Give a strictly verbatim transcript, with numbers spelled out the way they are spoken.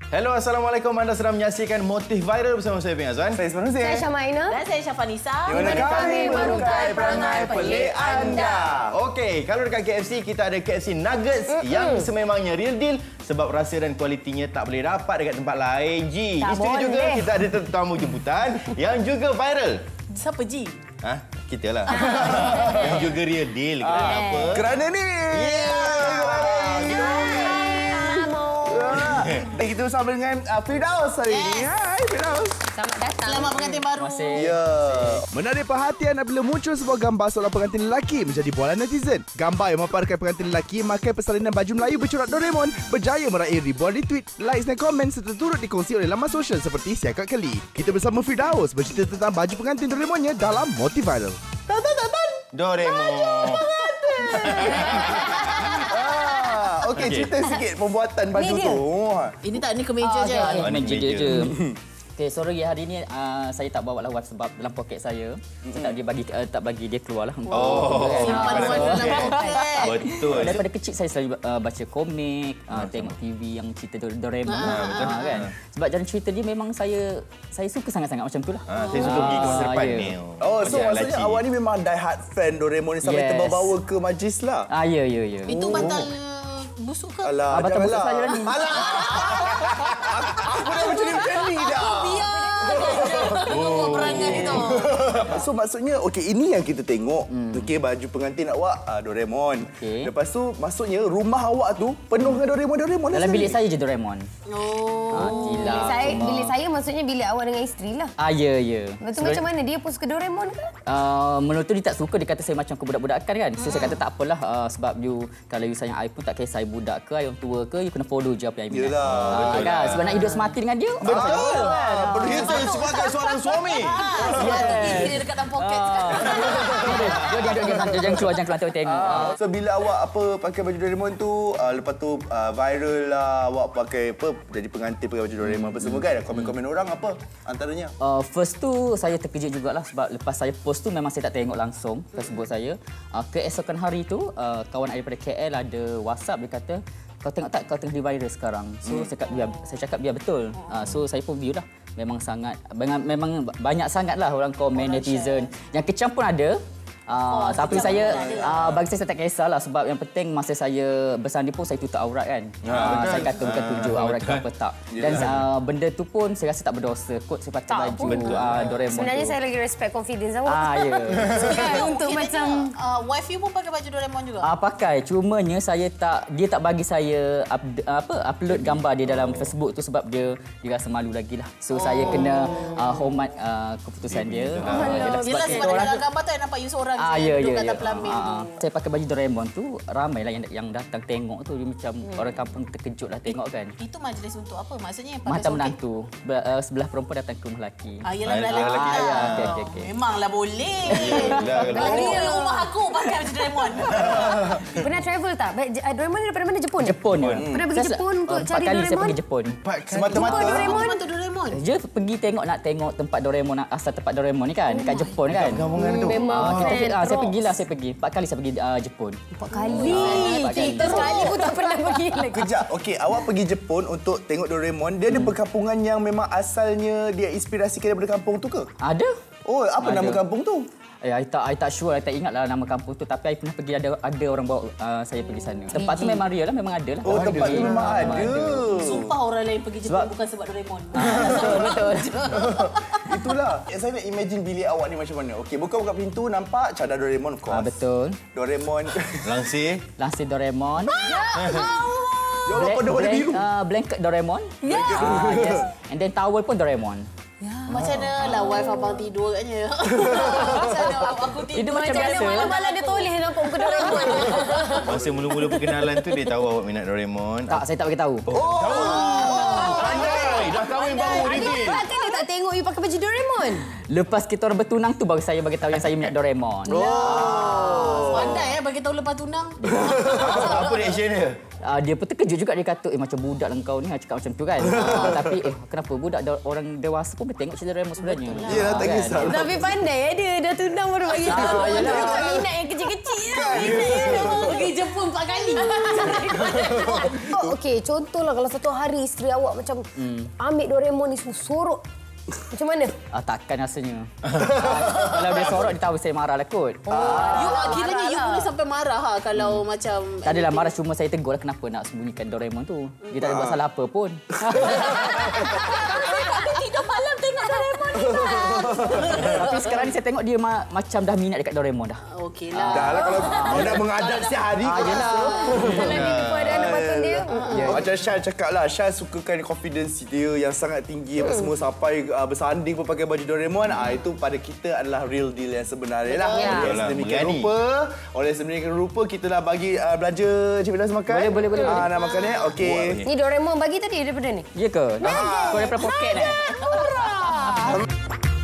Hello, Assalamualaikum. Anda sedang menyaksikan Motif Viral bersama saya, Bing Azwan. Saya Ismail Hussein. Saya Syamaina. Dan saya Syafanisa. Di mana kami merungkai perangai pelik anda. Okey, kalau dekat K F C, kita ada K F C Nuggets mm -hmm. yang sememangnya real deal sebab rasa dan kualitinya tak boleh dapat dekat tempat lain. Ji, tak isteri juga kita ada tetamu jemputan yang juga viral. Siapa Ji? Ha, kita lah. Yang juga real deal. Kerana Ah. apa? Kerana ni. Yeah. Dan kita bersama dengan uh, Firdaus hari ini. Hai Firdaus. Selamat datang. Selamat pengantin baru. Ya. Menarik perhatian apabila muncul sebuah gambar seorang pengantin lelaki menjadi bualan netizen. Gambar yang memaparkan pengantin lelaki memakai persalinan baju Melayu bercorak Doraemon berjaya meraih ribuan retweet, likes dan komen serta turut dikongsi oleh laman sosial seperti Siakat Keli. Kita bersama Firdaus bercerita tentang baju pengantin Doraemonnya dalam Motif Viral. Tan tan tan tan. Doraemon. Okey, okay. Cerita sikit pembuatan baju Ni dia. tu. Ini tak, ni kemeja je. Oh, ni Meja meja. je. Okey, sorry hari ni uh, saya tak bawa lawan sebab dalam poket saya. Saya tak dia bagi uh, tak bagi dia keluar lah. Oh. Simpan Ah, wang dalam poket. Betul. Daripada kecil saya selalu uh, baca komik, uh, tengok T V yang cerita Doraemon Ah, betul uh, kan. Sebab jalan cerita dia memang saya saya suka sangat-sangat macam tu lah. Ha, saya suka pergi ke masa Ah, depan ya. ni. Oh, so Macam maksudnya laci. awak ni memang die hard fan Doraemon ni sampai Yes. terbawa ke majlis lah. Ah ya ya ya. Itu bantal busuk ke? Alah, Ah, batal busuk janganlah. saya lah ni. Alah. Aku dah macam ni macam ni dah. Biar oh. perangai itu. So maksudnya okey ini yang kita tengok. Hmm. Okey baju pengantin awak uh, Doraemon. Okey. Lepas tu maksudnya rumah awak tu penuh dengan Doraemon Doraemon. Dalam bilik saya je Doraemon. Oh. Ah, Bilik tidak. saya, semua. bilik saya maksudnya bilik awak dengan isteri lah. Ah ya ya. Betul macam mana? Dia pun suka Doraemon ke? Uh, menurut tu dia tak suka, dia kata saya macam kebudak-budakan kan. So, saya kata tak apalah uh, sebab you kalau you sayang I pun tak kisah saya budak ke, I orang tua ke, you kena follow je apa yang I minat. Yelah, Ah, betul kan? Sebab nak hidup semati dengan dia. Betul. Kita sebagai seorang suami. Sepatutnya dia dekat dalam poket. Dia dia dia dia jangan keluar jangan keluar tengok tengok. Ah, so bila awak apa pakai baju Doraemon tu uh, lepas tu uh, viral lah awak pakai apa jadi pengantin pakai baju Doraemon apa semua kan komen-komen orang apa antaranya. Uh, first tu saya terkejut jugalah sebab lepas saya post tu memang saya tak tengok langsung Facebook saya. Uh, keesokan hari tu uh, kawan saya daripada K L ada WhatsApp dia kata kau tengok tak kau tengah di viral sekarang. So hmm. saya cakap biar saya cakap biar betul. Uh, so saya pun view lah. Memang sangat memang, memang banyak sangatlah orang komen orang netizen. Share. Yang kecam pun ada. Uh, oh, tapi saya uh, bagi saya, saya tak kisahlah sebab yang penting masa saya bersanding pun saya tutup aurat kan. Ya, Uh, saya kata bukan tunjuk Ah, aurat ke apa tak. Dan uh, benda tu pun saya rasa tak berdosa kot saya pakai baju uh, Doraemon. Sebenarnya tu. saya lagi respect confidence awak. Ah ya. Kan, untuk macam uh, wife you pun pakai baju Doraemon juga? Ah pakai, cumanya saya tak dia tak bagi saya up, apa upload gambar dia dalam Facebook tu sebab dia dia rasa malu lagi lah. So oh. saya kena uh, hormat uh, keputusan dia. Oh, uh, Yelah sebab dalam gambar tu nampak you seorang Ah, je ya, duduk ya, kat atas ya. pelamin Ah, tu. ah. Saya pakai baju Doraemon tu, ramailah yang yang datang tengok tu dia macam hmm. orang kampung terkejut lah tengok kan. Itu majlis untuk apa? Maksudnya pada Mata sokek? menantu. Be, uh, sebelah perempuan datang ke rumah lelaki. Ah, yelah Ah, belah yelah, lelaki lelaki. lah. Ah, okey, okey, okey. Memanglah boleh. Yelah, Kalau dia rumah aku pakai baju Doraemon. pernah travel tak? Baik, J- Doraemon ni daripada mana? Jepun? Jepun je. Hmm. Pernah pergi Saya- Jepun untuk uh, cari empat kali saya Doraemon? pergi Jepun. Semata-mata Jepun Doraemon. Memang tu Doraemon. Dia pergi tengok nak tengok tempat Doraemon asal tempat Doraemon ni kan dekat Jepun kan. Gabungan tu. Memang Ah, kita fan ah, saya props. pergilah saya pergi. Empat kali saya pergi uh, Jepun. Empat kali. Empat kali. Kita sekali pun tak pernah pergi lagi. Kejap, okey, awak pergi Jepun untuk tengok Doraemon. Dia ada perkampungan yang memang asalnya dia inspirasikan daripada kampung tu ke? Ada. Oh, apa Ada. nama kampung tu? Eh, I tak, I tak sure, I tak ingatlah nama kampung tu. Tapi I pernah pergi, ada ada orang bawa uh, saya pergi sana. Tempat tu memang real lah, memang ada lah. Oh, tempat tu memang Ah, ada. Sumpah orang lain pergi Jepun Sebab- bukan sebab Doraemon. Betul, betul. Itulah. Yang saya nak imagine bilik awak ni macam mana. Okey, buka-buka pintu nampak cadar Doraemon of course. Ah, betul. Doraemon. Langsir. Langsir Doraemon. Ya Allah, Blank- pada warna blank- biru. uh, blanket Doraemon. Ya. Ah, yes. And then towel pun Doraemon. Macam mana lah wife abang tidur katnya. Macam mana aku tidur. Itu macam Macam mana biasa. malam-malam dia toleh nampak muka Doraemon. Masa mula-mula perkenalan tu dia tahu awak minat Doraemon. Tak, saya tak bagi tahu. Pandai. Dah kahwin baru Riti. Takkan dia tak tengok you pakai baju Doraemon? Lepas kita orang bertunang tu baru saya bagi tahu yang saya minat Doraemon. Oh. Pandai eh bagi tahu lepas tunang. Apa reaction dia? Uh, dia pun terkejut juga, dia kata, eh macam budak lah kau ni, cakap macam tu kan. uh, tapi eh kenapa budak orang dewasa pun boleh tengok cerita Doraemon sebenarnya. Yelah, tak kisah. Tapi pandai eh dia. Dah tunang baru bagi tahu. Bukan minat yang kecil-kecil. Minat yang Pergi Jepun empat kali. Oh, okey, contohlah kalau satu hari isteri awak macam hmm. ambil Doraemon ni semua sorok. Macam mana? Ah, takkan rasanya. ah, kalau dia sorok, dia tahu saya marah lah kot. Oh, you akhirnya you boleh sampai marah ha kalau hmm. macam Tak adalah marah, cuma saya tegur lah kenapa nak sembunyikan Doraemon tu. Dia tak ada buat salah apa pun. Tidur malam tengok Doraemon ni. Tapi sekarang ni saya tengok dia ma- macam dah minat dekat Doraemon dah. Okeylah. Dah lah kalau kau nak mengadap setiap hari. Ah, yelah. Kalau dia tipu ada anak baton dia. Yeah. Macam Syah cakap lah, Syah sukakan confidence dia yang sangat tinggi apa semua sampai uh, bersanding pun pakai baju Doraemon. Ah, itu pada kita adalah real deal yang sebenarnya lah. Ya. Oleh sedemikian rupa, oleh sedemikian rupa kita dah bagi uh, belanja Cik Fidas makan. Boleh, boleh, boleh. Ah, nak makan eh? Okey. Ni Doraemon bagi tadi daripada ni. Ya ke? Kau daripada poket eh? Murah.